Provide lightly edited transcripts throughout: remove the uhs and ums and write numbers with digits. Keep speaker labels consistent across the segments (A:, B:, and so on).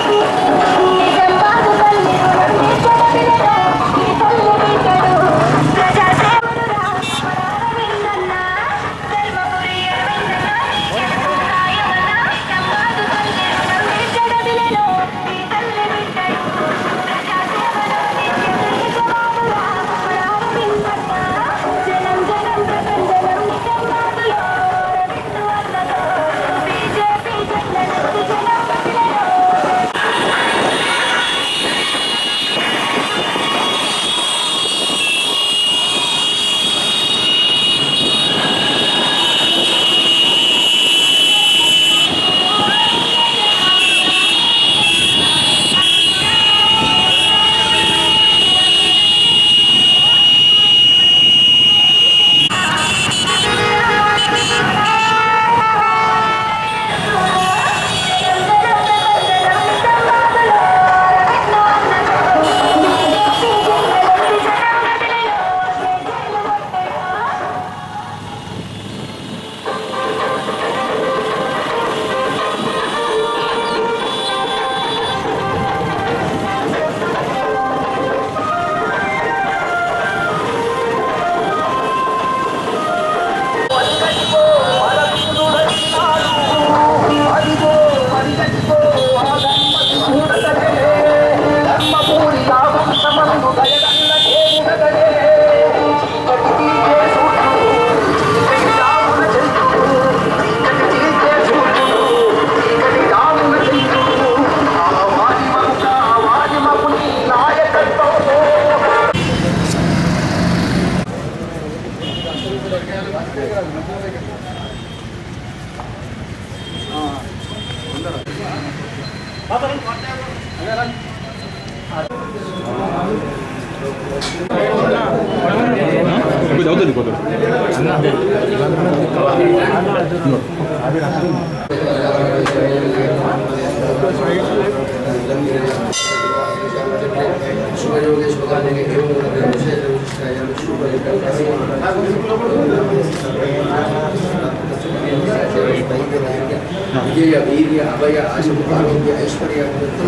A: विजय वीर्य अभय आरोग्य ऐश्वर्य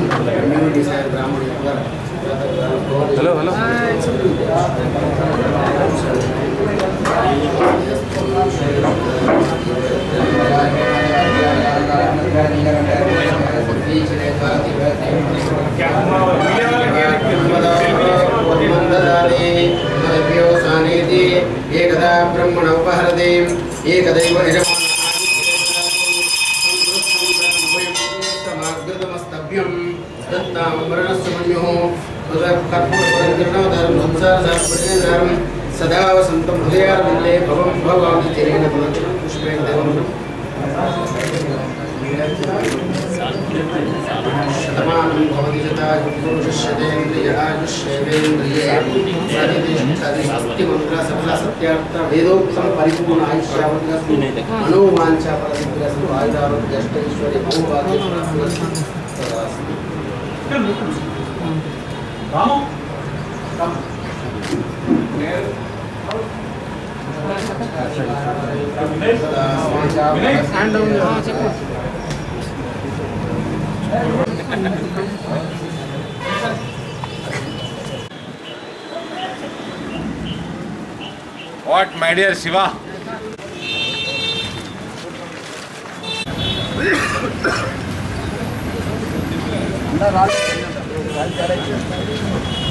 A: ब्राह्मण हेलो हेलो एकदा ब्रह्मण उपहरते एकदैव यजमानस्तभ्यं दत्तामरणस्य मन्युः सदा वसन्तं हृदयारविन्दे भवं भवामि चिरेण पुष्पेण देवं शतमानं भवति शतायुः पुरुषस्येन्द्रिय आयुष्येवेन्द्रिये प्रतिष्ठितिमन्त्र सकल सत्यार्थ वेदोक्तं परिपूर्ण आयुष्यावतिरस्तु मनोवाञ्छा फलसिद्धिरस्तु आयुरारोग्यष्टैश्वर्य बहुभाग्यप्राप्तिरस्तु Vamos.
B: What, my dear Shiva?
A: Right direction.